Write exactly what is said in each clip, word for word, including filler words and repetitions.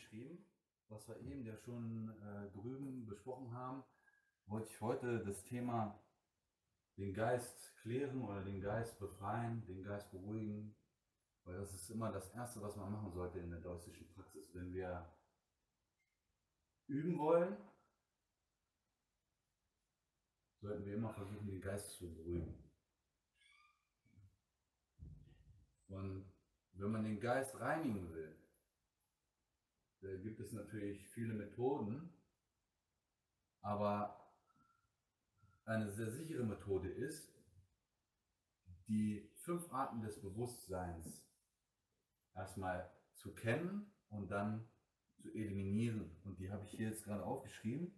aufgeschrieben, was wir eben ja schon äh, drüben besprochen haben, wollte ich heute das Thema den Geist klären oder den Geist befreien, den Geist beruhigen, weil das ist immer das Erste, was man machen sollte in der daoistischen Praxis. Wenn wir üben wollen, sollten wir immer versuchen, den Geist zu beruhigen. Und wenn man den Geist reinigen will, da gibt es natürlich viele Methoden, aber eine sehr sichere Methode ist, die fünf Arten des Bewusstseins erstmal zu kennen und dann zu eliminieren. Und die habe ich hier jetzt gerade aufgeschrieben.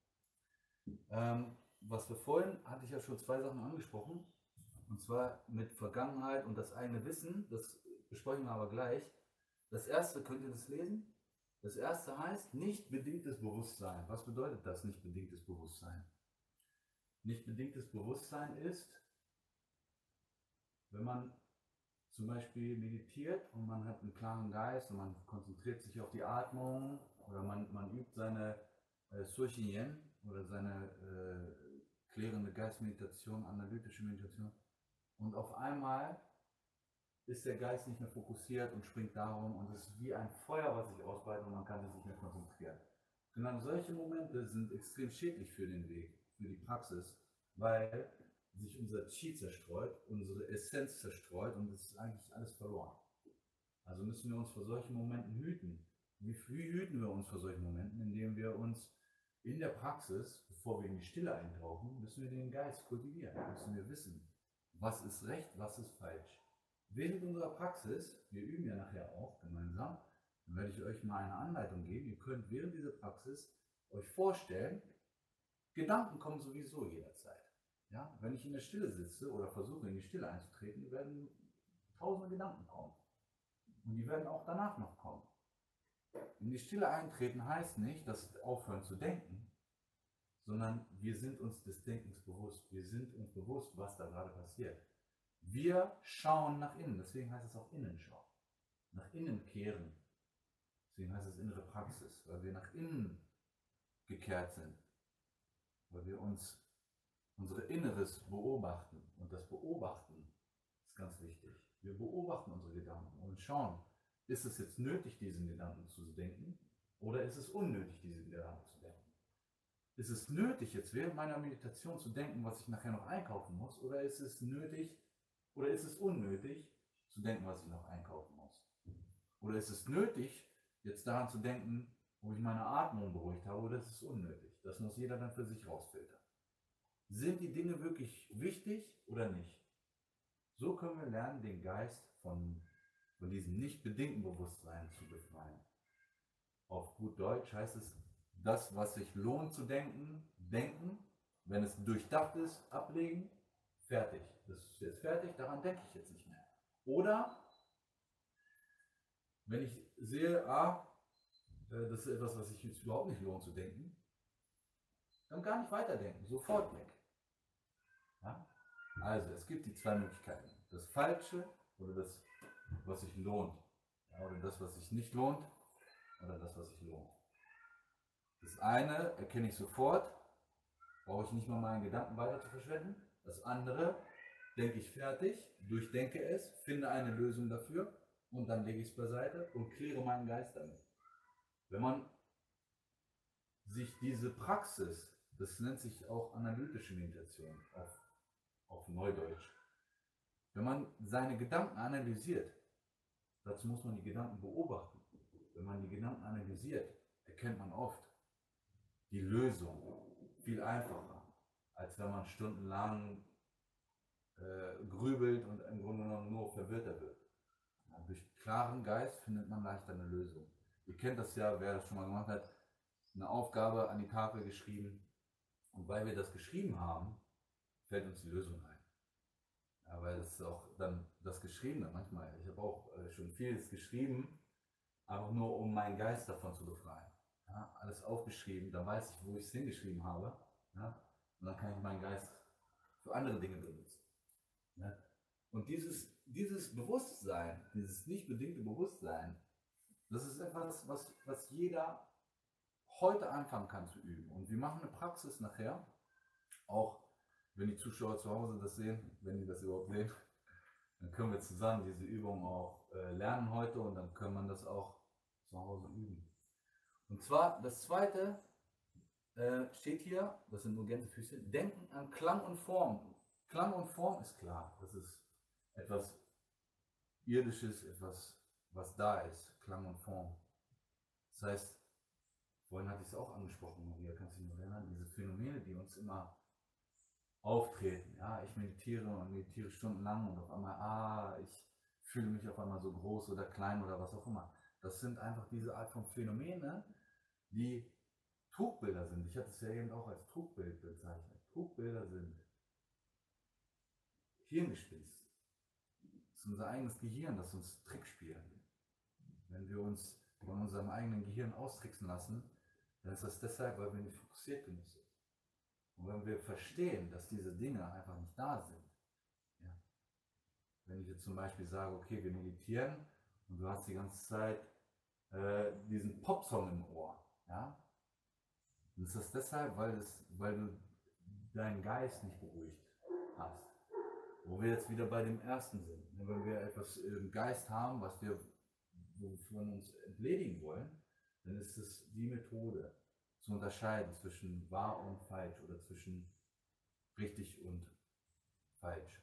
Ähm, was wir vorhin, hatte ich ja schon zwei Sachen angesprochen, und zwar mit Vergangenheit und das eigene Wissen, das besprechen wir aber gleich. Das erste, könnt ihr das lesen? Das erste heißt nicht bedingtes Bewusstsein. Was bedeutet das, nicht bedingtes Bewusstsein? Nicht bedingtes Bewusstsein ist, wenn man zum Beispiel meditiert und man hat einen klaren Geist und man konzentriert sich auf die Atmung oder man, man übt seine äh, Surchen oder seine äh, klärende Geistmeditation, analytische Meditation, und auf einmal ist der Geist nicht mehr fokussiert und springt darum und es ist wie ein Feuer, was sich ausbreitet und man kann sich nicht mehr konzentrieren. Genau solche Momente sind extrem schädlich für den Weg, für die Praxis, weil sich unser Qi zerstreut, unsere Essenz zerstreut und es ist eigentlich alles verloren. Also müssen wir uns vor solchen Momenten hüten. Wie, wie hüten wir uns vor solchen Momenten? Indem wir uns in der Praxis, bevor wir in die Stille eintauchen, müssen wir den Geist kultivieren, müssen wir wissen, was ist recht, was ist falsch. Während unserer Praxis, wir üben ja nachher auch gemeinsam, dann werde ich euch mal eine Anleitung geben. Ihr könnt während dieser Praxis euch vorstellen, Gedanken kommen sowieso jederzeit. Ja? Wenn ich in der Stille sitze oder versuche in die Stille einzutreten, werden tausende Gedanken kommen. Und die werden auch danach noch kommen. In die Stille eintreten heißt nicht, dass wir aufhören zu denken, sondern wir sind uns des Denkens bewusst. Wir sind uns bewusst, was da gerade passiert. Wir schauen nach innen, deswegen heißt es auch Innenschau. Nach innen kehren. Deswegen heißt es innere Praxis, weil wir nach innen gekehrt sind. Weil wir uns unsere Inneres beobachten. Und das Beobachten ist ganz wichtig. Wir beobachten unsere Gedanken und schauen, ist es jetzt nötig, diesen Gedanken zu denken, oder ist es unnötig, diesen Gedanken zu denken? Ist es nötig, jetzt während meiner Meditation zu denken, was ich nachher noch einkaufen muss, oder ist es nötig, oder ist es unnötig, zu denken, was ich noch einkaufen muss? Oder ist es nötig, jetzt daran zu denken, ob ich meine Atmung beruhigt habe, oder ist es unnötig? Das muss jeder dann für sich rausfiltern. Sind die Dinge wirklich wichtig oder nicht? So können wir lernen, den Geist von, von diesem nicht bedingten Bewusstsein zu befreien. Auf gut Deutsch heißt es, das, was sich lohnt zu denken, denken, wenn es durchdacht ist, ablegen, fertig. Das ist jetzt fertig, daran denke ich jetzt nicht mehr. Oder, wenn ich sehe, ah, das ist etwas, was sich jetzt überhaupt nicht lohnt zu denken, dann gar nicht weiterdenken, sofort weg. Ja? Also, es gibt die zwei Möglichkeiten. Das Falsche oder das, was sich lohnt. Ja, oder das, was sich nicht lohnt, oder das, was sich lohnt. Das eine erkenne ich sofort, brauche ich nicht mal meinen Gedanken weiter zu verschwenden. Das andere denke ich fertig, durchdenke es, finde eine Lösung dafür und dann lege ich es beiseite und kläre meinen Geist damit. Wenn man sich diese Praxis, das nennt sich auch analytische Meditation auf, auf Neudeutsch, wenn man seine Gedanken analysiert, dazu muss man die Gedanken beobachten. Wenn man die Gedanken analysiert, erkennt man oft die Lösung viel einfacher, als wenn man stundenlang äh, grübelt und im Grunde genommen nur verwirrter wird. Ja, durch klaren Geist findet man leichter eine Lösung. Ihr kennt das ja, wer das schon mal gemacht hat, eine Aufgabe an die Tafel geschrieben, und weil wir das geschrieben haben, fällt uns die Lösung ein. Ja, weil das ist auch dann das Geschriebene manchmal. Ich habe auch äh, schon vieles geschrieben, einfach nur um meinen Geist davon zu befreien. Ja, alles aufgeschrieben, dann weiß ich, wo ich es hingeschrieben habe. Ja, und dann kann ich meinen Geist für andere Dinge benutzen. Ja. Und dieses, dieses Bewusstsein, dieses nicht bedingte Bewusstsein, Das ist etwas, was, was jeder heute anfangen kann zu üben. Und wir machen eine Praxis nachher, auch wenn die Zuschauer zu Hause das sehen, wenn die das überhaupt sehen, dann können wir zusammen diese Übung auch äh, lernen heute und dann kann man das auch zu Hause üben. Und zwar das zweite äh, steht hier, das sind nur Gänsefüße, denken an Klang und Form. Klang und Form ist klar, das ist etwas Irdisches, etwas, was da ist, Klang und Form. Das heißt, vorhin hatte ich es auch angesprochen, Maria, kannst du dich noch erinnern, diese Phänomene, die uns immer auftreten. Ja, ich meditiere und meditiere stundenlang und auf einmal, ah, ich fühle mich auf einmal so groß oder klein oder was auch immer. Das sind einfach diese Art von Phänomene, die Trugbilder sind. Ich hatte es ja eben auch als Trugbild bezeichnet. Trugbilder sind Hirngespinst. Das ist unser eigenes Gehirn, das uns Trick spielt. Wenn wir uns von unserem eigenen Gehirn austricksen lassen, dann ist das deshalb, weil wir nicht fokussiert genug sind. Und wenn wir verstehen, dass diese Dinge einfach nicht da sind, ja, wenn ich jetzt zum Beispiel sage, okay, wir meditieren und du hast die ganze Zeit äh, diesen Popsong im Ohr, ja, dann ist das deshalb, weil, es, weil du deinen Geist nicht beruhigt hast. Wo wir jetzt wieder bei dem ersten sind. Wenn wir etwas im Geist haben, was wir von uns entledigen wollen, dann ist es die Methode, zu unterscheiden zwischen wahr und falsch oder zwischen richtig und falsch.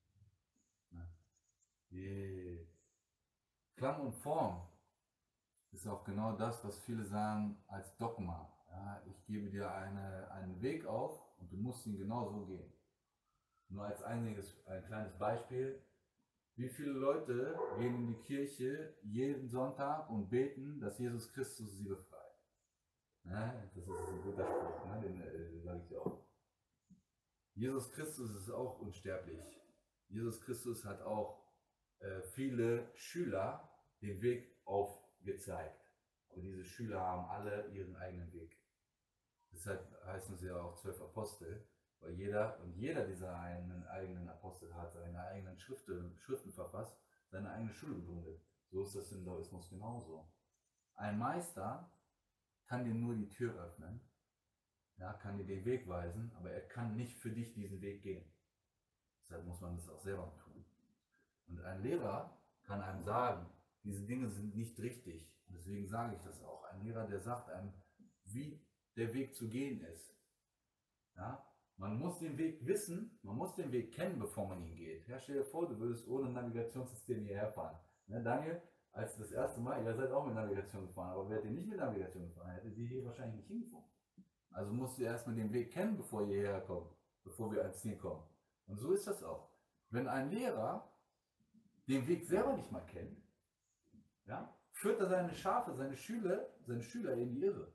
Die Klang und Form ist auch genau das, was viele sagen als Dogma. Ja, ich gebe dir eine, einen Weg auf und du musst ihn genau so gehen. Nur als einiges, ein kleines Beispiel. Wie viele Leute gehen in die Kirche jeden Sonntag und beten, dass Jesus Christus sie befreit? Ne? Das ist ein guter Spruch, ne? Den, den sage ich dir auch. Jesus Christus ist auch unsterblich. Jesus Christus hat auch äh, viele Schüler den Weg aufgezeigt. Und diese Schüler haben alle ihren eigenen Weg. Deshalb heißen sie ja auch zwölf Apostel, weil jeder und jeder dieser einen eigenen Apostel hat seine eigenen Schriften, Schriften verfasst, seine eigene Schule gegründet. So ist das im Daoismus genauso. Ein Meister kann dir nur die Tür öffnen, ja, kann dir den Weg weisen, aber er kann nicht für dich diesen Weg gehen. Deshalb muss man das auch selber tun. Und ein Lehrer kann einem sagen, diese Dinge sind nicht richtig. Und deswegen sage ich das auch. Ein Lehrer, der sagt einem, wie der Weg zu gehen ist. Ja? Man muss den Weg wissen, man muss den Weg kennen, bevor man ihn geht. Ja, stell dir vor, du würdest ohne Navigationssystem hierher fahren. Ne, Daniel, als das erste Mal, ihr seid auch mit Navigation gefahren, aber wärt ihr nicht mit Navigation gefahren, hättet ihr hier wahrscheinlich nicht hingefahren. Also musst du erstmal den Weg kennen, bevor ihr hierher kommt, bevor wir ans Ziel kommen. Und so ist das auch. Wenn ein Lehrer den Weg selber nicht mal kennt, ja, führt er seine Schafe, seine Schüler, seine Schüler in die Irre.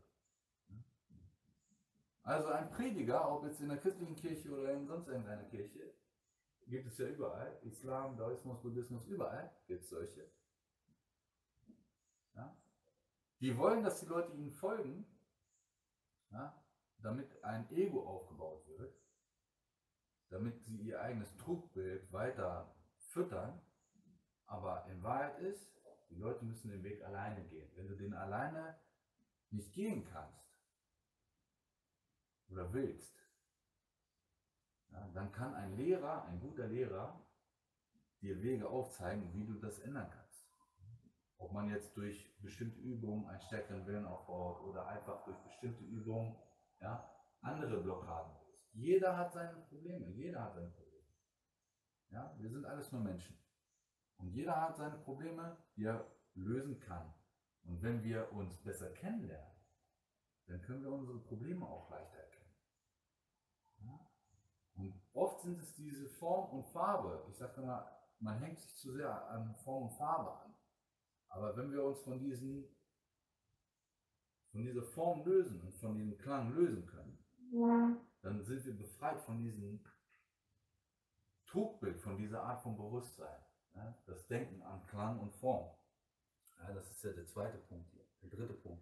Also ein Prediger, ob jetzt in der christlichen Kirche oder in sonst irgendeiner Kirche, gibt es ja überall, Islam, Daoismus, Buddhismus, überall gibt es solche. Ja? Die wollen, dass die Leute ihnen folgen, ja, damit ein Ego aufgebaut wird, damit sie ihr eigenes Trugbild weiter füttern, aber in Wahrheit ist, die Leute müssen den Weg alleine gehen. Wenn du den alleine nicht gehen kannst oder willst, ja, dann kann ein Lehrer, ein guter Lehrer, dir Wege aufzeigen, wie du das ändern kannst. Ob man jetzt durch bestimmte Übungen einen stärkeren Willen aufbaut oder einfach durch bestimmte Übungen, ja, andere Blockaden löst. Jeder hat seine Probleme, jeder hat seine Probleme. Ja, wir sind alles nur Menschen. Und jeder hat seine Probleme, die er lösen kann. Und wenn wir uns besser kennenlernen, dann können wir unsere Probleme auch leichter erkennen. Ja? Und oft sind es diese Form und Farbe. Ich sage immer, man hängt sich zu sehr an Form und Farbe an. Aber wenn wir uns von, diesen, von dieser Form lösen und von diesem Klang lösen können, ja, dann sind wir befreit von diesem Trugbild, von dieser Art von Bewusstsein. Ja, das Denken an Klang und Form. Ja, das ist ja der zweite Punkt hier, der dritte Punkt.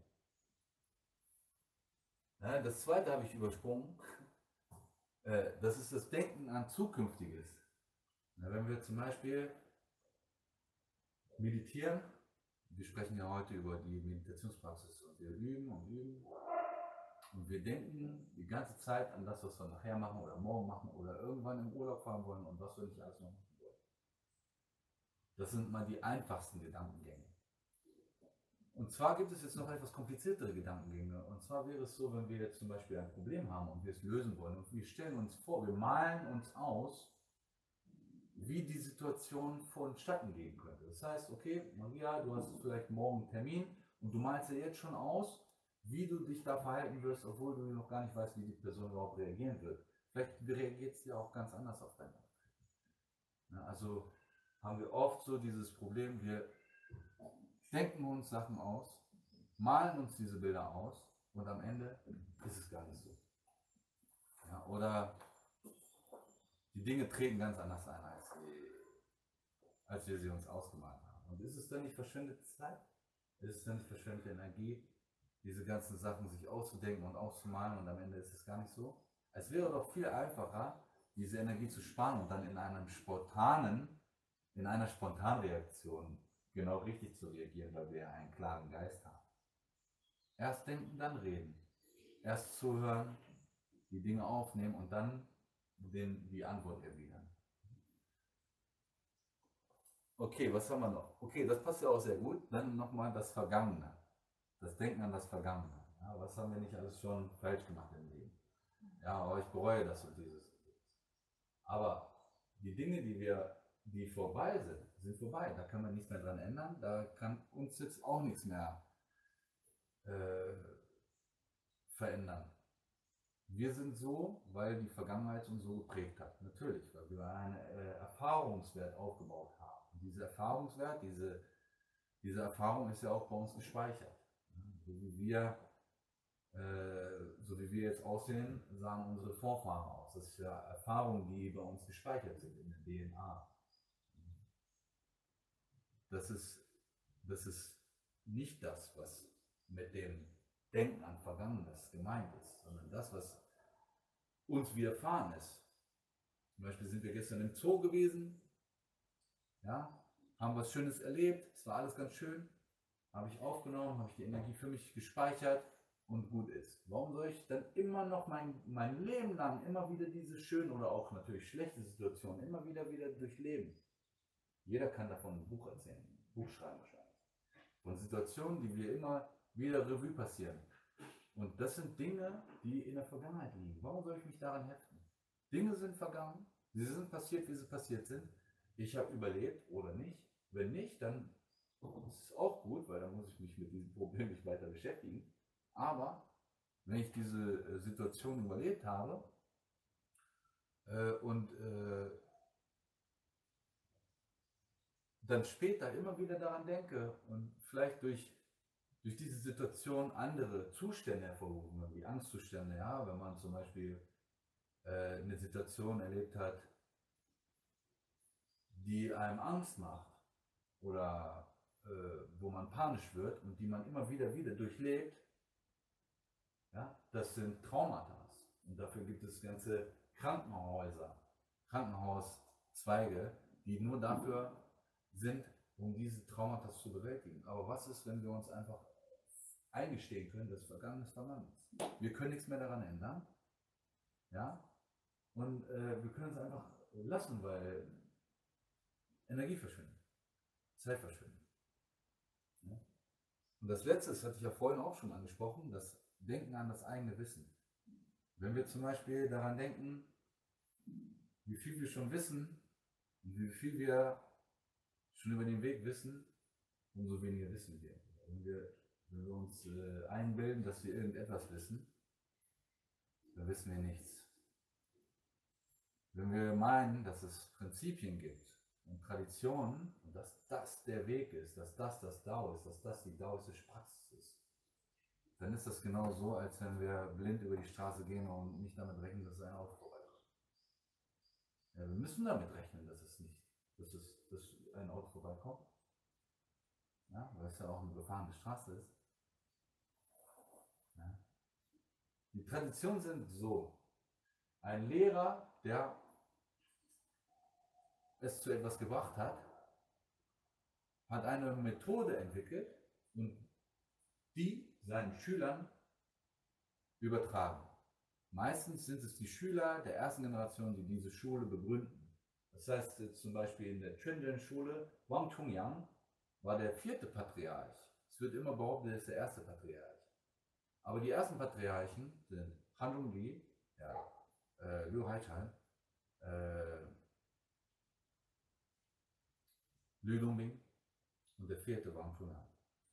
Ja, das zweite habe ich übersprungen. Äh, das ist das Denken an Zukünftiges. Ja, wenn wir zum Beispiel meditieren, wir sprechen ja heute über die Meditationspraxis und wir üben und üben und wir denken die ganze Zeit an das, was wir nachher machen oder morgen machen oder irgendwann im Urlaub fahren wollen und was wir nicht alles noch machen wollen. Das sind mal die einfachsten Gedankengänge. Und zwar gibt es jetzt noch etwas kompliziertere Gedankengänge. Und zwar wäre es so, wenn wir jetzt zum Beispiel ein Problem haben und wir es lösen wollen und wir stellen uns vor, wir malen uns aus, wie die Situation vonstatten gehen könnte. Das heißt, okay, Maria, du hast vielleicht morgen einen Termin und du malst dir jetzt schon aus, wie du dich da verhalten wirst, obwohl du noch gar nicht weißt, wie die Person überhaupt reagieren wird. Vielleicht reagiert sie ja auch ganz anders auf dein Auftreten. Ja, also haben wir oft so dieses Problem, wir denken uns Sachen aus, malen uns diese Bilder aus und am Ende ist es gar nicht so. Ja, oder die Dinge treten ganz anders ein, als, sie, als wir sie uns ausgemalt haben. Und ist es dann nicht verschwendete Zeit? Ist es dann nicht verschwendete Energie, diese ganzen Sachen sich auszudenken und auszumalen und am Ende ist es gar nicht so? Es wäre doch viel einfacher, diese Energie zu sparen und dann in einem spontanen, in einer Spontanreaktion genau richtig zu reagieren, weil wir einen klaren Geist haben. Erst denken, dann reden. Erst zuhören, die Dinge aufnehmen und dann den, die Antwort erwidern. Okay, was haben wir noch? Okay, das passt ja auch sehr gut. Dann nochmal das Vergangene. Das Denken an das Vergangene. Ja, was haben wir nicht alles schon falsch gemacht im Leben? Ja, aber ich bereue das und dieses. Aber die Dinge, die wir, die vorbei sind, sind vorbei. Da kann man nichts mehr dran ändern. Da kann uns jetzt auch nichts mehr äh, verändern. Wir sind so, weil die Vergangenheit uns so geprägt hat. Natürlich, weil wir einen äh, Erfahrungswert aufgebaut haben. Und dieser Erfahrungswert, diese, diese Erfahrung ist ja auch bei uns gespeichert. So wie wir, äh, so wie wir jetzt aussehen, sahen unsere Vorfahren aus. Das ist ja Erfahrungen, die bei uns gespeichert sind in der D N A. Das ist, das ist nicht das, was mit dem Denken an Vergangenes gemeint ist, sondern das, was uns widerfahren ist. Zum Beispiel sind wir gestern im Zoo gewesen, ja, haben was Schönes erlebt, es war alles ganz schön, habe ich aufgenommen, habe ich die Energie für mich gespeichert und gut ist. Warum soll ich dann immer noch mein, mein Leben lang immer wieder diese schönen oder auch natürlich schlechte Situationen immer wieder wieder durchleben? Jeder kann davon ein Buch erzählen, ein Buch schreiben wahrscheinlich. Von Situationen, die wir immer wieder Revue passieren. Und das sind Dinge, die in der Vergangenheit liegen. Warum soll ich mich daran heften? Dinge sind vergangen, sie sind passiert, wie sie passiert sind. Ich habe überlebt oder nicht. Wenn nicht, dann ist es auch gut, weil dann muss ich mich mit diesem Problem nicht weiter beschäftigen. Aber wenn ich diese Situation überlebt habe äh, und äh, dann später immer wieder daran denke und vielleicht durch, durch diese Situation andere Zustände hervorrufen, wie Angstzustände, ja, wenn man zum Beispiel äh, eine Situation erlebt hat, die einem Angst macht oder äh, wo man panisch wird und die man immer wieder wieder durchlebt, ja, das sind Traumata. Und dafür gibt es ganze Krankenhäuser, Krankenhauszweige, die nur dafür sind, um diese Traumata zu bewältigen. Aber was ist, wenn wir uns einfach eingestehen können, dass Vergangenes vergangen ist? Wir können nichts mehr daran ändern. Ja? Und äh, wir können es einfach lassen, weil Energie verschwindet, Zeit verschwindet. Ja? Und das Letzte, das hatte ich ja vorhin auch schon angesprochen, das Denken an das eigene Wissen. Wenn wir zum Beispiel daran denken, wie viel wir schon wissen, wie viel wir schon über den Weg wissen, umso weniger wissen wir. Wenn wir, wenn wir uns äh, einbilden, dass wir irgendetwas wissen, dann wissen wir nichts. Wenn wir meinen, dass es Prinzipien gibt und Traditionen und dass das der Weg ist, dass das das Dao ist, dass das die daoistische Praxis ist, dann ist das genau so, als wenn wir blind über die Straße gehen und nicht damit rechnen, dass ein Auto vorbeikommt. Ja, wir müssen damit rechnen, dass es nicht, dass, es, dass ein Auto vorbeikommt. Ja, weil es ja auch eine befahrene Straße ist. Ja. Die Traditionen sind so: Ein Lehrer, der es zu etwas gebracht hat, hat eine Methode entwickelt und die seinen Schülern übertragen. Meistens sind es die Schüler der ersten Generation, die diese Schule begründen. Das heißt jetzt zum Beispiel in der Chunjen-Schule, Wang Chungyang war der vierte Patriarch. Es wird immer behauptet, er ist der erste Patriarch. Aber die ersten Patriarchen sind Han Zhongli, ja, äh, Liu Haichan, äh, Liu Dongbing und der vierte Wang Chungyang.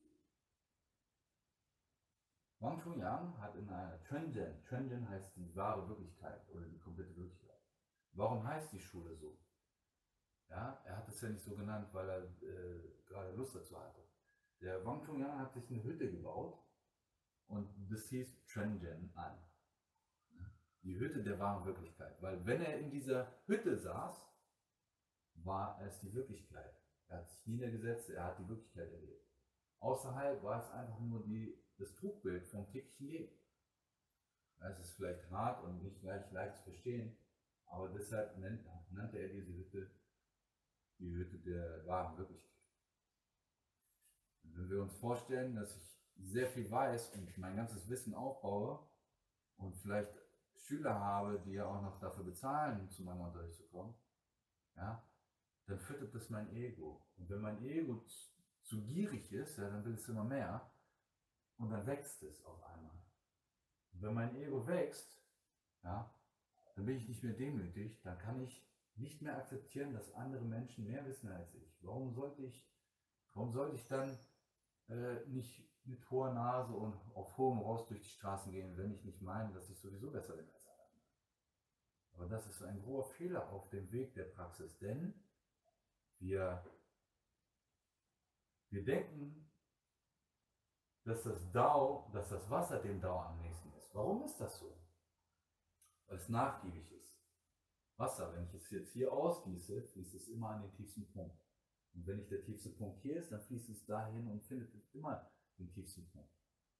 Wang Chungyang hat in einer Chunjen, Chunjen heißt die wahre Wirklichkeit oder die komplette Wirklichkeit. Warum heißt die Schule so? Ja, er hat es ja nicht so genannt, weil er äh, gerade Lust dazu hatte. Der Wang Chungyang hat sich eine Hütte gebaut und das hieß Chunjen an. Die Hütte der wahren Wirklichkeit. Weil wenn er in dieser Hütte saß, war es die Wirklichkeit. Er hat sich niedergesetzt, er hat die Wirklichkeit erlebt. Außerhalb war es einfach nur die, das Trugbild vom täglichen Leben. Es ist vielleicht hart und nicht gleich leicht zu verstehen, aber deshalb nennt, nannte er diese Hütte die Hütte der wahren Wirklichkeit. Und wenn wir uns vorstellen, dass ich sehr viel weiß und mein ganzes Wissen aufbaue und vielleicht Schüler habe, die ja auch noch dafür bezahlen, zu meinem Unterricht zu kommen, ja, dann füttert das mein Ego. Und wenn mein Ego zu, zu gierig ist, ja, dann will es immer mehr und dann wächst es auf einmal. Und wenn mein Ego wächst, ja, dann bin ich nicht mehr demütig, dann kann ich nicht mehr akzeptieren, dass andere Menschen mehr wissen als ich. Warum sollte ich, warum sollte ich dann äh, nicht mit hoher Nase und auf hohem Ross durch die Straßen gehen, wenn ich nicht meine, dass ich sowieso besser bin als alle anderen? Aber das ist ein großer Fehler auf dem Weg der Praxis, denn wir, wir denken, dass das Dao, dass das Wasser dem Dao am nächsten ist. Warum ist das so? Weil es nachgiebig ist. Wasser, wenn ich es jetzt hier ausgieße, fließt es immer an den tiefsten Punkt. Und wenn nicht der tiefste Punkt hier ist, dann fließt es dahin und findet immer den tiefsten Punkt.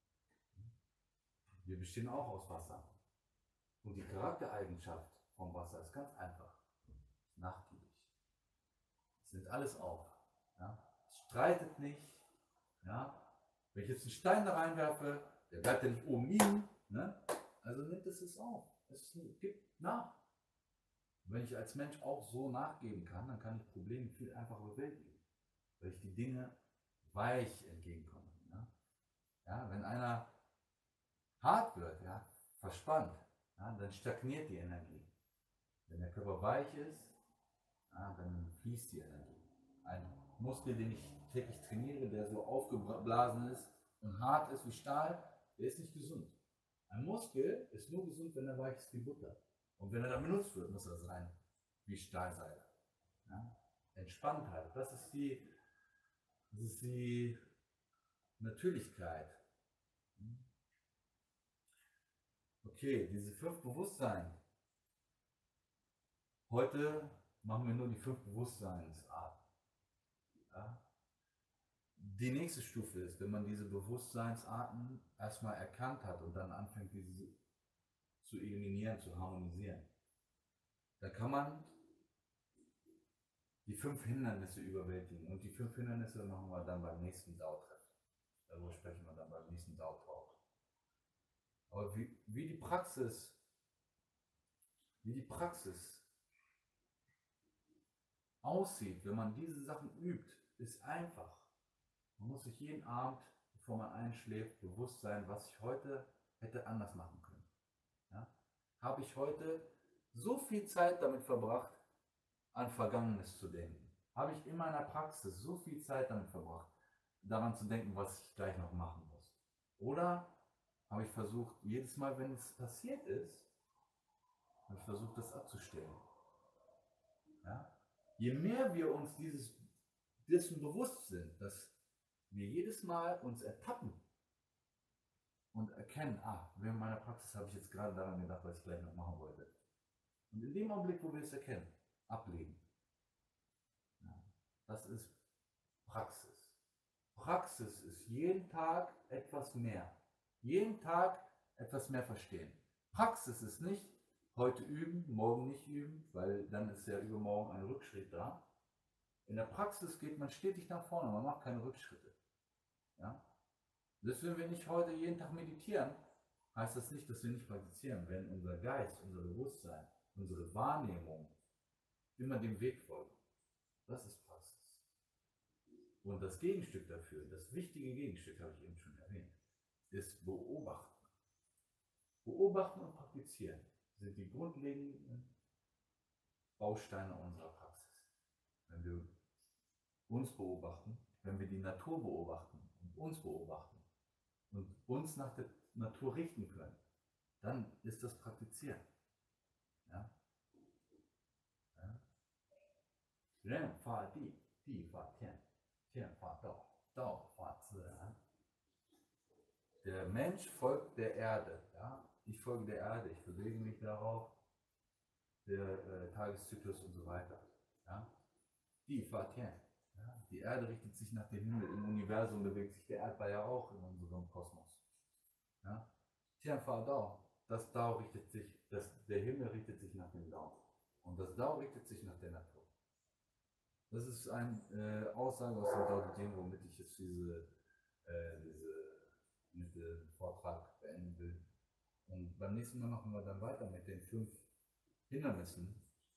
Wir bestehen auch aus Wasser. Und die Charaktereigenschaft vom Wasser ist ganz einfach. Nachgiebig. Es nimmt alles auf. Ja? Es streitet nicht. Ja? Wenn ich jetzt einen Stein da reinwerfe, der bleibt ja nicht oben liegen. Ne? Also nimmt es es auf. Es gibt nach. Wenn ich als Mensch auch so nachgeben kann, dann kann ich Probleme viel einfacher bewältigen, weil ich die Dinge weich entgegenkomme. Ja? Ja, wenn einer hart wird, ja, verspannt, ja, dann stagniert die Energie. Wenn der Körper weich ist, ja, dann fließt die Energie. Ein Muskel, den ich täglich trainiere, der so aufgeblasen ist und hart ist wie Stahl, der ist nicht gesund. Ein Muskel ist nur gesund, wenn er weich ist wie Butter. Und wenn er dann benutzt wird, muss er sein wie Stahlseile. Ja? Entspanntheit, das ist die, das ist die Natürlichkeit. Okay, diese fünf Bewusstsein. Heute machen wir nur die fünf Bewusstseinsarten. Ja? Die nächste Stufe ist, wenn man diese Bewusstseinsarten erstmal erkannt hat und dann anfängt, diese zu eliminieren, zu harmonisieren. Da kann man die fünf Hindernisse überwältigen. Und die fünf Hindernisse machen wir dann beim nächsten Dao-Treffen. Darüber sprechen wir dann beim nächsten Dao-Talk. Aber wie, wie die Praxis, wie die Praxis aussieht, wenn man diese Sachen übt, ist einfach. Man muss sich jeden Abend, bevor man einschläft, bewusst sein, was ich heute hätte anders machen können. Ja? Habe ich heute so viel Zeit damit verbracht, an Vergangenes zu denken? Habe ich in meiner Praxis so viel Zeit damit verbracht, daran zu denken, was ich gleich noch machen muss? Oder habe ich versucht, jedes Mal, wenn es passiert ist, habe ich versucht, das abzustellen? Ja? Je mehr wir uns dieses, dessen bewusst sind, dass wir jedes Mal uns ertappen und erkennen, ah, während meiner Praxis habe ich jetzt gerade daran gedacht, was ich gleich noch machen wollte. Und in dem Augenblick, wo wir es erkennen, ablegen. Ja, das ist Praxis. Praxis ist jeden Tag etwas mehr. Jeden Tag etwas mehr verstehen. Praxis ist nicht heute üben, morgen nicht üben, weil dann ist ja übermorgen ein Rückschritt da. In der Praxis geht man stetig nach vorne, man macht keine Rückschritte. Ja? Selbst wenn wir nicht heute jeden Tag meditieren, heißt das nicht, dass wir nicht praktizieren. Wenn unser Geist, unser Bewusstsein, unsere Wahrnehmung immer dem Weg folgen. Das ist Praxis. Und das Gegenstück dafür, das wichtige Gegenstück, habe ich eben schon erwähnt, ist Beobachten. Beobachten und Praktizieren sind die grundlegenden Bausteine unserer Praxis. Wenn wir uns beobachten, wenn wir die Natur beobachten und uns beobachten und uns nach der Natur richten können, dann ist das Praktizieren. Ja? Ja? Ren fa di, di fa tian, tian fa dao, dao fa zhi. Der Mensch folgt der Erde. Ja? Ich folge der Erde, ich bewege mich darauf, der äh, Tageszyklus und so weiter. Ja? Die fa tian. Ja? Die Erde richtet sich nach dem Himmel. Im Universum bewegt sich der Erdball ja auch in unserem Kosmos. Ja? Tian fa dao. Das Dao richtet sich, das, der Himmel richtet sich nach dem Dao. Und das Dao richtet sich nach der Natur. Das ist eine äh, Aussage aus dem Dao De Jing, womit ich jetzt diese, äh, diese, mit dem Vortrag beenden will. Und beim nächsten Mal machen wir dann weiter mit den fünf Hindernissen.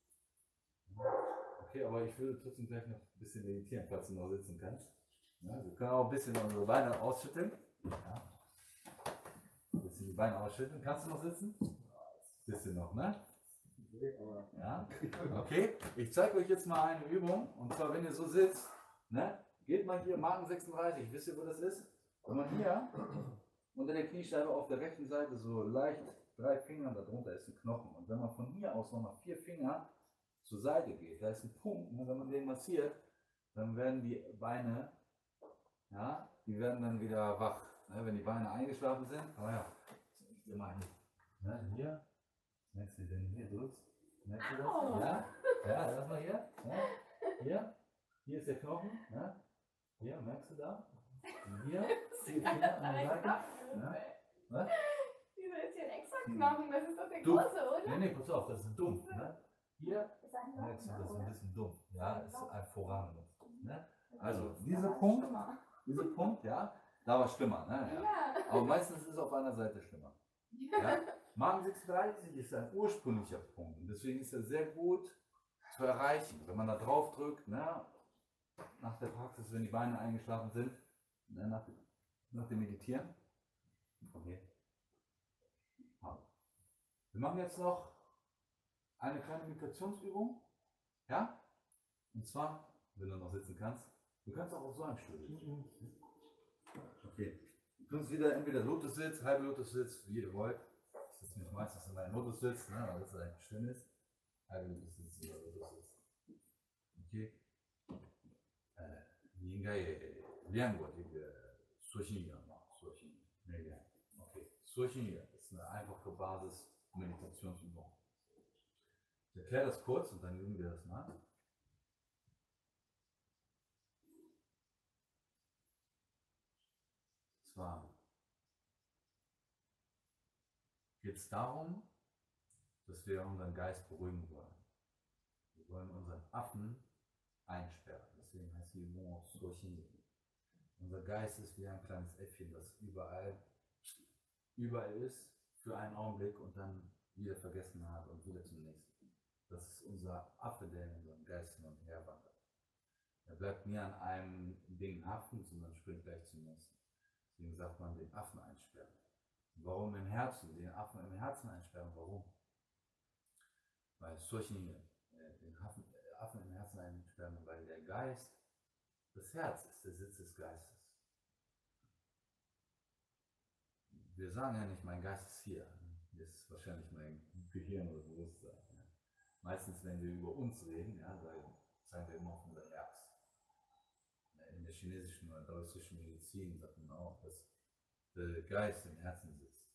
Okay, aber ich würde trotzdem gleich noch ein bisschen meditieren, falls du noch sitzen kannst. Ja, wir können auch ein bisschen unsere Beine ausschütteln. Ja. Ein bisschen die Beine ausschütteln. Kannst du noch sitzen? Ein bisschen noch, ne? Ja. Okay, ich zeige euch jetzt mal eine Übung. Und zwar, wenn ihr so sitzt, ne, geht mal hier, Magen sechsunddreißig. Wisst ihr, wo das ist? Wenn man hier unter der Kniescheibe auf der rechten Seite so leicht drei Finger, darunter ist ein Knochen. Und wenn man von hier aus nochmal vier Finger zur Seite geht, da ist ein Punkt, und wenn man den massiert, dann werden die Beine, ja, die werden dann wieder wach. Ne, wenn die Beine eingeschlafen sind, aber ja, ich mal hier, ne, hier, merkst du, wenn du hier drückst, merkst du das? Ja, ja, lass mal hier, ja, hier, hier ist der Knochen, ja, hier, merkst du da? Und hier, vier Finger an der Seite, ja, was? Wieso ist hier ein extra Knochen? Das ist doch der Du- große, oder? Nee, nee, pass auf, das ist dumpf, ne? Hier, Das ist ein merkst du, das ist ein oder? bisschen dumpf, ja, ist ein Vorrang, ne? Okay, Also, das ist dieser aber Punkt, schlimmer. dieser Punkt, ja, da war schlimmer, ne? Ja. Ja. Aber meistens ist es auf einer Seite schlimmer. Ja? Magen sechsunddreißig ist ein ursprünglicher Punkt. Und deswegen ist er sehr gut zu erreichen. Wenn man da drauf drückt, ne, nach der Praxis, wenn die Beine eingeschlafen sind, ne, nach, nach dem Meditieren. Okay. Wir machen jetzt noch eine kleine Meditationsübung. Ja? Und zwar, wenn du noch sitzen kannst, du kannst auch auf so einem Stuhl sitzen. Okay. Du kannst wieder entweder Lotussitz, halbe Lotussitz, wie ihr wollt. Ich sitze mich meistens in einem Lotussitz, ne, weil das eigentlich schön ist. Halbe Lotussitz oder Lotussitz. Okay. Äh, 你应该也练过这个缩心语嘛，缩心语没练。Okay. 缩心语 ist eine einfache Basis-Meditationsübung. Ich erkläre das kurz und dann üben wir das nach. Zwar geht es darum, dass wir unseren Geist beruhigen wollen. Wir wollen unseren Affen einsperren. Deswegen heißt die Übung auch Sochi. Unser Geist ist wie ein kleines Äffchen, das überall, überall ist für einen Augenblick und dann wieder vergessen hat und wieder zum nächsten. Das ist unser Affe, der in unserem Geist hin und her wandert. Er bleibt nie an einem Ding haften, sondern springt gleich zum nächsten. Deswegen sagt man den Affen einsperren. Warum im Herzen? Den Affen im Herzen einsperren. Warum? Weil solchen, äh, den Affen, äh, Affen im Herzen einsperren, weil der Geist, das Herz ist der Sitz des Geistes. Wir sagen ja nicht, mein Geist ist hier. Das ist wahrscheinlich mein Gehirn oder Bewusstsein. Ja. Meistens, wenn wir über uns reden, ja, zeigen wir immer auf unser Herz. In der chinesischen oder taoistischen Medizin sagt man auch, dass der Geist im Herzen sitzt.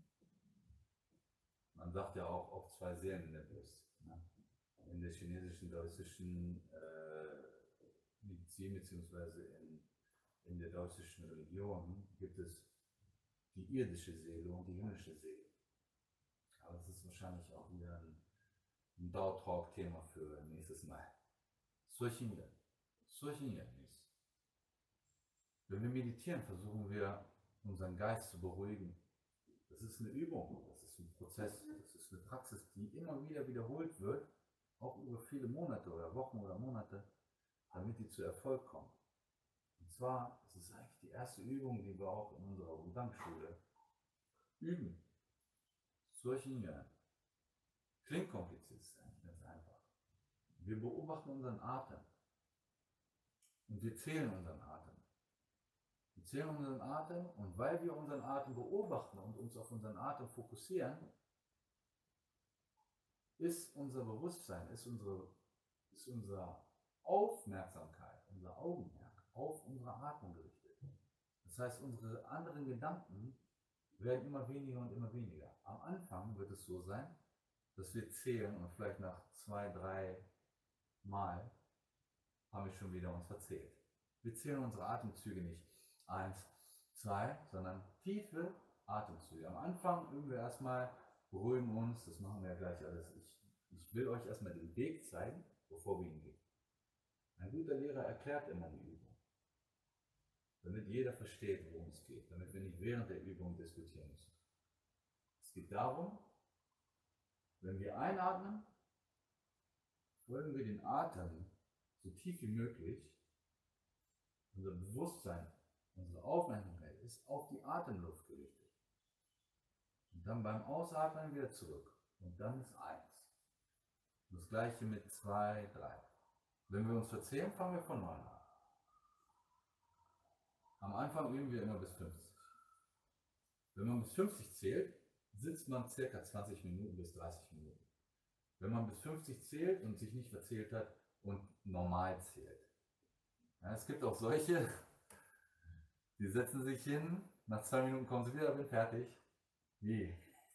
Man sagt ja auch auf zwei Seelen in der Brust. Ne? In der chinesischen, taoistischen äh, Medizin bzw. In, in der taoistischen Religion gibt es die irdische Seele und die himmlische Seele. Aber das ist wahrscheinlich auch wieder ein, ein Dao-Talk-Thema für nächstes Mal. Solche Solchen Janis. Wenn wir meditieren, versuchen wir, unseren Geist zu beruhigen. Das ist eine Übung, das ist ein Prozess, das ist eine Praxis, die immer wieder wiederholt wird, auch über viele Monate oder Wochen oder Monate, damit die zu Erfolg kommen. Und zwar ist es eigentlich die erste Übung, die wir auch in unserer Wudang-Schule üben. Solchen Janis. Klingt kompliziert, ist eigentlich ganz einfach. Wir beobachten unseren Atem. Und wir zählen unseren Atem. Wir zählen unseren Atem und weil wir unseren Atem beobachten und uns auf unseren Atem fokussieren, ist unser Bewusstsein, ist unsere, ist unsere Aufmerksamkeit, unser Augenmerk auf unsere Atmung gerichtet. Das heißt, unsere anderen Gedanken werden immer weniger und immer weniger. Am Anfang wird es so sein, dass wir zählen und vielleicht nach zwei, drei Mal haben wir schon wieder uns verzählt. Wir zählen unsere Atemzüge nicht eins, zwei, sondern tiefe Atemzüge. Am Anfang üben wir erstmal, beruhigen uns, das machen wir ja gleich alles. Ich, ich will euch erstmal den Weg zeigen, bevor wir ihn gehen. Ein guter Lehrer erklärt immer die Übung, damit jeder versteht, worum es geht, damit wir nicht während der Übung diskutieren müssen. Es geht darum, wenn wir einatmen, folgen wir den Atem so tief wie möglich. Unser Bewusstsein, unsere Aufmerksamkeit ist auf die Atemluft gerichtet. Und dann beim Ausatmen wieder zurück. Und dann ist eins. Und das gleiche mit zwei, drei. Wenn wir uns verzählen, fangen wir von neuem an. Am Anfang üben wir immer bis fünfzig. Wenn man bis fünfzig zählt, sitzt man ca. zwanzig Minuten bis dreißig Minuten. Wenn man bis fünfzig zählt und sich nicht verzählt hat und normal zählt. Ja, es gibt auch solche, die setzen sich hin, nach zwei Minuten kommen sie wieder, bin fertig. Wie?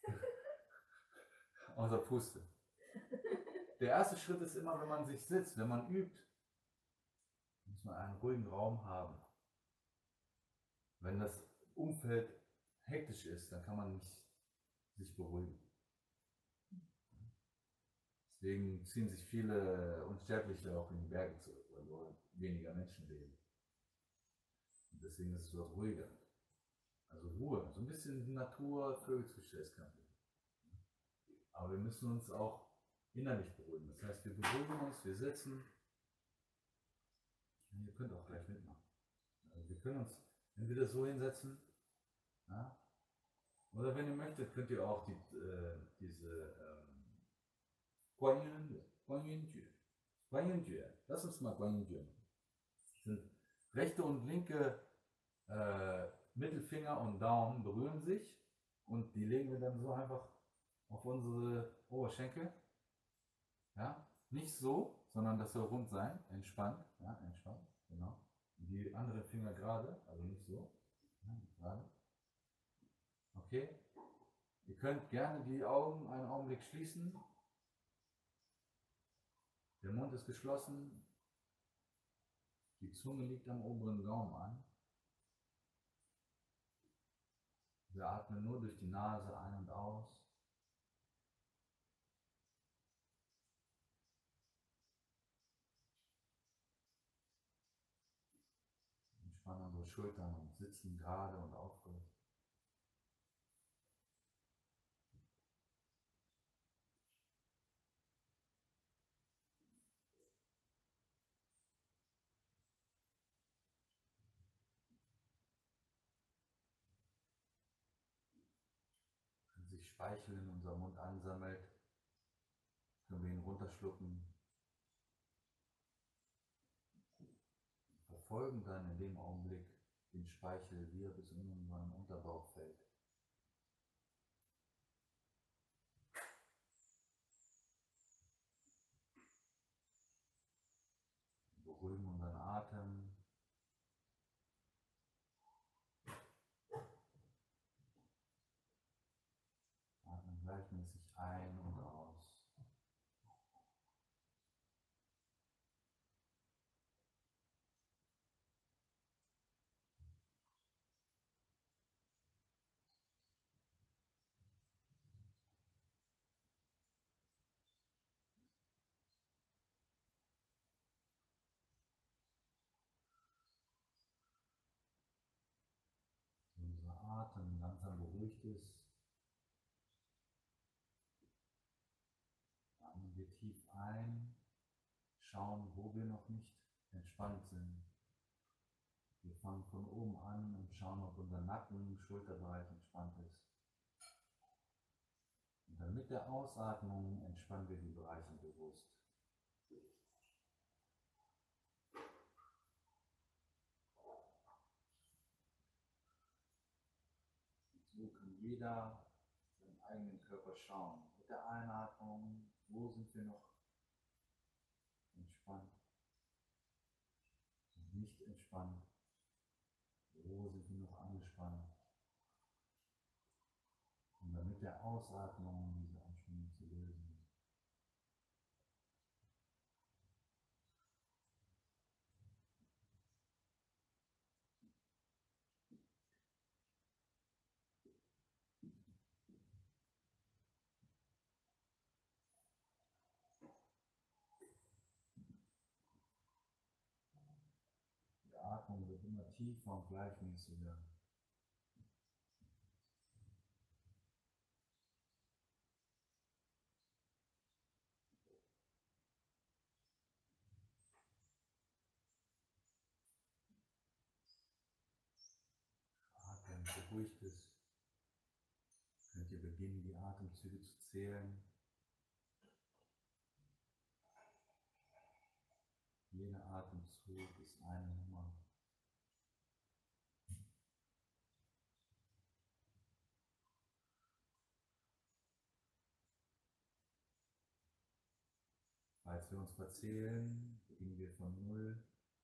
Außer Puste. Der erste Schritt ist immer, wenn man sich sitzt, wenn man übt, muss man einen ruhigen Raum haben. Wenn das Umfeld hektisch ist, dann kann man nicht sich beruhigen. Deswegen ziehen sich viele Unsterbliche auch in die Berge zurück, weil dort weniger Menschen leben. Und deswegen ist es dort ruhiger. Also Ruhe, so ein bisschen Natur, Vögelgezwitscher. Aber wir müssen uns auch innerlich beruhigen. Das heißt, wir beruhigen uns, wir sitzen. Und ihr könnt auch gleich mitmachen. Also wir können uns entweder so hinsetzen, ja, oder wenn ihr möchtet, könnt ihr auch die, äh, diese ähm, Guanyin Jue. Guanyin Jue. Lass uns mal Guanyin Jue machen. Das sind rechte und linke äh, Mittelfinger und Daumen berühren sich und die legen wir dann so einfach auf unsere Oberschenkel. Ja? Nicht so, sondern das soll rund sein, entspannt. Ja, entspannt, genau. Die anderen Finger gerade, also nicht so. Ja, gerade. Okay. Ihr könnt gerne die Augen einen Augenblick schließen. Der Mund ist geschlossen. Die Zunge liegt am oberen Gaumen an. Wir atmen nur durch die Nase ein und aus. Entspannen unsere Schultern und sitzen gerade und aufrecht. Wenn sich Speichel in unserem Mund ansammelt, können wir ihn runterschlucken. Verfolgen dann in dem Augenblick den Speichel, wie er bis in unseren Unterbauch fällt. Wir beruhigen unseren Atem. Atmen gleichmäßig ein und aus. Atem langsam beruhigt ist, atmen wir tief ein, schauen, wo wir noch nicht entspannt sind. Wir fangen von oben an und schauen, ob unser Nacken, Schulterbereich entspannt ist. Und dann mit der Ausatmung entspannen wir die Bereiche bewusst. So kann jeder seinen eigenen Körper schauen. Mit der Einatmung, wo sind wir noch entspannt und nicht entspannt? Wo sind wir noch angespannt? Und dann mit der Ausatmung diese Anspannung zu lösen. Die Atmung wird immer tiefer und gleichmäßiger. Atmen beruhigt ist. Könnt ihr beginnen, die Atemzüge zu zählen. Jeder Atemzug ist eine Nummer. Falls wir uns verzählen, beginnen wir von null.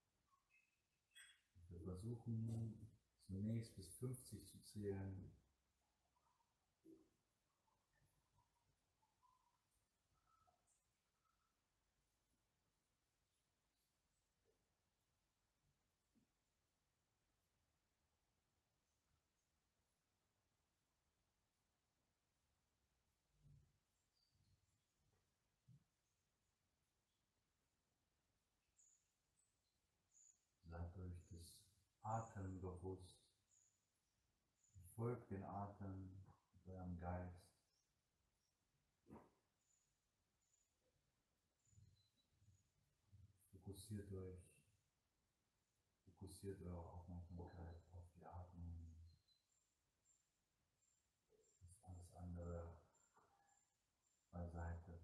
Wir versuchen zunächst bis fünfzig zu zählen. Seid euch des Atem bewusst. Folgt den Atem mit eurem Geist. Fokussiert euch, fokussiert eure Aufmerksamkeit auf die Atmung. Das alles andere beiseite.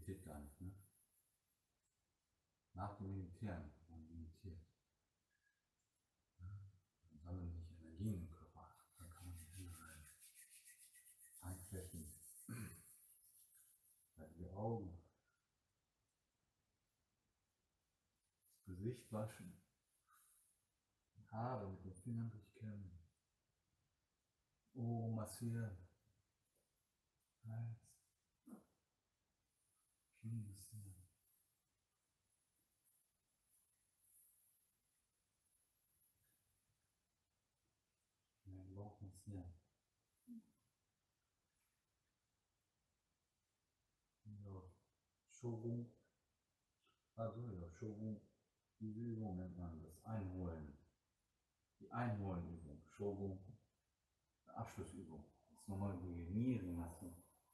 meditiert gar nicht, ne? Nach dem Meditieren, man meditiert, dann sammeln sich Energien im Körper, dann kann man die Hände rein, einflächen, dann die Augen, das Gesicht waschen, die Haare mit den Fingern durchkämmen, Ohren massieren, Hals, Kinn massieren. Den Bauch massieren. Ja, Shogun, also ja, Shogun, diese Übung nennt man das Einholen. Die Einholenübung, Shogun, Abschlussübung. Das ist nochmal die Nierenmasse.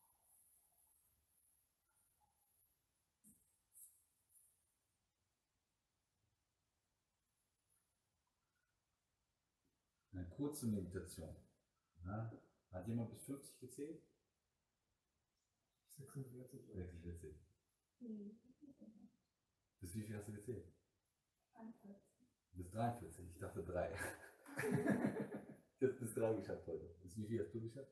Eine kurze Meditation. Ja, hat jemand bis fünfzig gezählt? sechsundvierzig. sechsundvierzig. Hm. Bis wie viel hast du gezählt? einundvierzig. Bis dreiundvierzig, ich dachte drei. Ich habe bis drei geschafft heute. Bis wie viel hast du geschafft?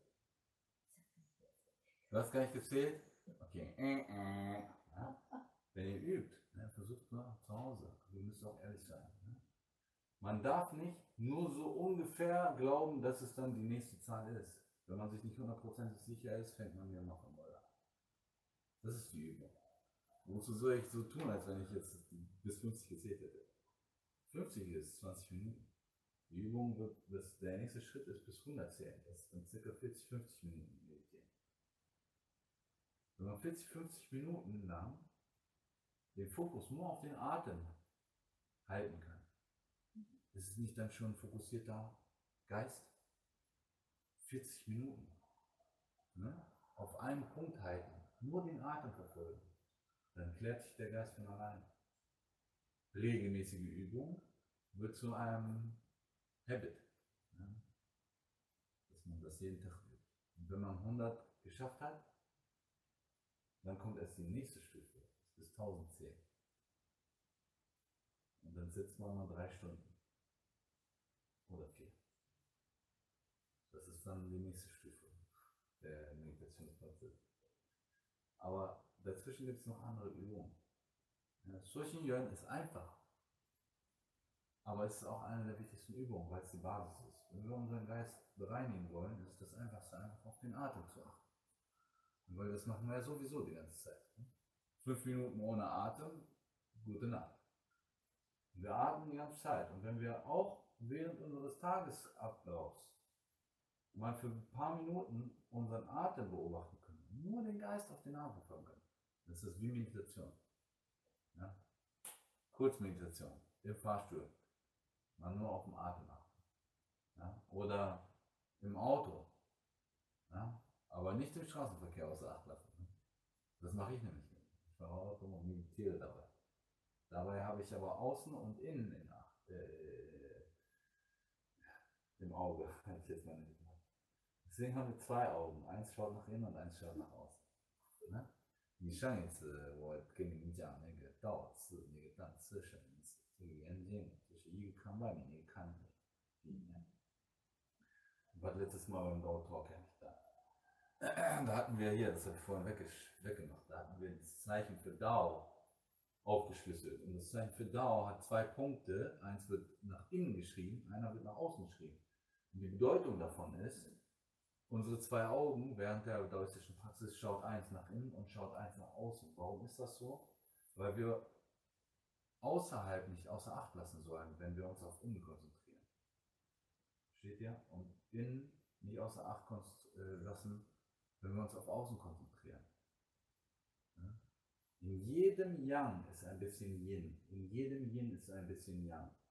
Du hast gar nicht gezählt? Okay. Ja. Wenn ihr übt, ne, versucht mal zu Hause. Ihr müsst auch ehrlich sein. Ne? Man darf nicht nur so ungefähr glauben, dass es dann die nächste Zahl ist. Wenn man sich nicht hundertprozentig sicher ist, fängt man ja noch an. Das ist die Übung. Wozu soll ich so tun, als wenn ich jetzt bis fünfzig gezählt hätte? fünfzig ist zwanzig Minuten. Die Übung wird, das, der nächste Schritt ist bis hundert zählen. Das ist dann ca. vierzig, fünfzig Minuten meditieren. Wenn man vierzig, fünfzig Minuten lang den Fokus nur auf den Atem halten kann, ist es nicht dann schon ein fokussierter Geist? vierzig Minuten. Ne? Auf einen Punkt halten, nur den Atem verfolgen. Dann klärt sich der Geist von allein. Regelmäßige Übung wird zu einem Habit. Ne? Dass man das jeden Tag übt. Und wenn man hundert geschafft hat, dann kommt erst die nächste Stufe, bis tausend zehn. Und dann sitzt man mal drei Stunden. Oder vier. Das ist dann die nächste Stufe der Meditationspraxis. Aber dazwischen gibt es noch andere Übungen. Ja, Shoshin Yuan ist einfach. Aber es ist auch eine der wichtigsten Übungen, weil es die Basis ist. Wenn wir unseren Geist bereinigen wollen, ist das Einfachste, einfach auf den Atem zu achten. Und weil das machen wir ja sowieso die ganze Zeit. Fünf Minuten ohne Atem, gute Nacht. Wir atmen die ganze Zeit. Und wenn wir auch während unseres Tagesablaufs mal für ein paar Minuten unseren Atem beobachten können, nur den Geist auf den Atem folgen können, das ist wie Meditation. Ja? Kurzmeditation im Fahrstuhl, mal nur auf den Atem achten. Ja? Oder im Auto, ja? Aber nicht den Straßenverkehr außer Acht lassen. Das mache ich nämlich nicht. Ich fahre Auto und meditiere dabei. Dabei habe ich aber außen und innen in Acht, äh, im Auge, kann ich jetzt mal nicht machen. Deswegen haben wir zwei Augen. Eins schaut nach innen und eins schaut nach außen. Ne? 你上一次我跟你们讲那个倒刺那个单词什么意思？这个眼睛就是一个看外面，一个看里面。War letztes Mal beim Dao Talk ja nicht da. Da hatten wir hier, das habe ich vorhin weggemacht, da hatten wir das Zeichen für Dao aufgeschlüsselt. Und das Zeichen für Dao hat zwei Punkte. Eins wird nach innen geschrieben, einer wird nach außen geschrieben. Und die Bedeutung davon ist, unsere zwei Augen während der daoistischen Praxis schaut eins nach innen und schaut eins nach außen. Warum ist das so? Weil wir außerhalb nicht außer Acht lassen sollen, wenn wir uns auf innen konzentrieren. Steht ihr? Und innen nicht außer Acht lassen, wenn wir uns auf außen konzentrieren. In jedem Yang ist ein bisschen Yin. In jedem Yin ist ein bisschen Yang.